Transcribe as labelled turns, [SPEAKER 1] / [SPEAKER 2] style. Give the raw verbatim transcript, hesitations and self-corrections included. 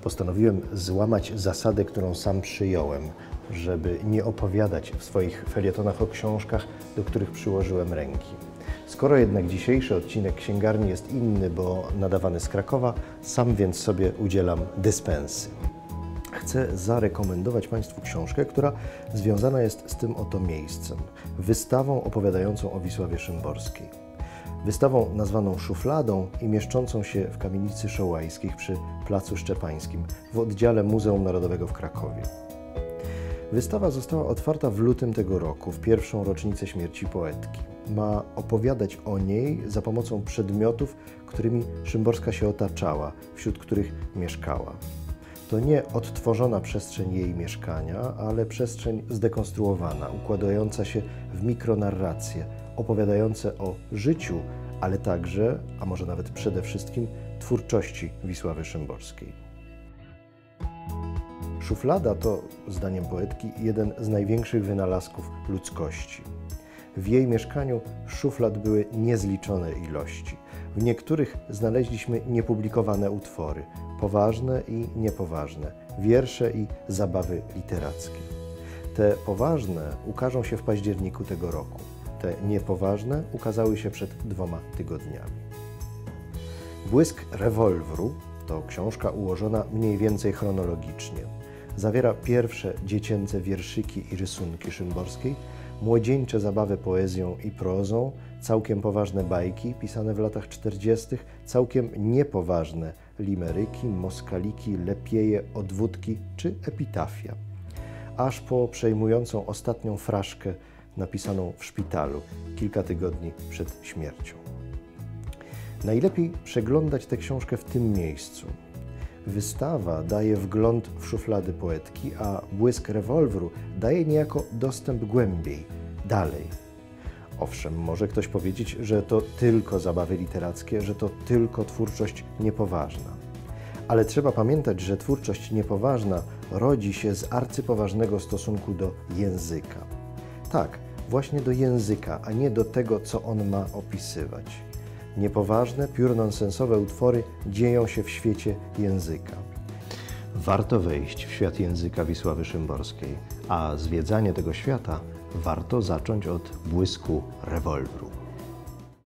[SPEAKER 1] Postanowiłem złamać zasadę, którą sam przyjąłem, żeby nie opowiadać w swoich felietonach o książkach, do których przyłożyłem ręki. Skoro jednak dzisiejszy odcinek Księgarni jest inny, bo nadawany z Krakowa, sam więc sobie udzielam dyspensy. Chcę zarekomendować Państwu książkę, która związana jest z tym oto miejscem. Wystawą opowiadającą o Wisławie Szymborskiej. Wystawą nazwaną Szufladą i mieszczącą się w kamienicy Szołajskich przy Placu Szczepańskim w oddziale Muzeum Narodowego w Krakowie. Wystawa została otwarta w lutym tego roku, w pierwszą rocznicę śmierci poetki. Ma opowiadać o niej za pomocą przedmiotów, którymi Szymborska się otaczała, wśród których mieszkała. To nie odtworzona przestrzeń jej mieszkania, ale przestrzeń zdekonstruowana, układająca się w mikronarracje, opowiadające o życiu, ale także, a może nawet przede wszystkim, twórczości Wisławy Szymborskiej. Szuflada to, zdaniem poetki, jeden z największych wynalazków ludzkości. W jej mieszkaniu szuflad były niezliczone ilości. W niektórych znaleźliśmy niepublikowane utwory, poważne i niepoważne, wiersze i zabawy literackie. Te poważne ukażą się w październiku tego roku. Te niepoważne ukazały się przed dwoma tygodniami. Błysk rewolwru to książka ułożona mniej więcej chronologicznie. Zawiera pierwsze dziecięce wierszyki i rysunki Szymborskiej, młodzieńcze zabawy poezją i prozą, całkiem poważne bajki pisane w latach czterdziestych, całkiem niepoważne limeryki, moskaliki, lepieje, odwódki czy epitafia. Aż po przejmującą ostatnią fraszkę napisaną w szpitalu kilka tygodni przed śmiercią. Najlepiej przeglądać tę książkę w tym miejscu. Wystawa daje wgląd w szuflady poetki, a błysk rewolwru daje niejako dostęp głębiej, dalej. Owszem, może ktoś powiedzieć, że to tylko zabawy literackie, że to tylko twórczość niepoważna. Ale trzeba pamiętać, że twórczość niepoważna rodzi się z arcypoważnego stosunku do języka. Tak, właśnie do języka, a nie do tego, co on ma opisywać. Niepoważne, pióro-nonsensowe utwory dzieją się w świecie języka. Warto wejść w świat języka Wisławy Szymborskiej, a zwiedzanie tego świata warto zacząć od błysku rewolwru.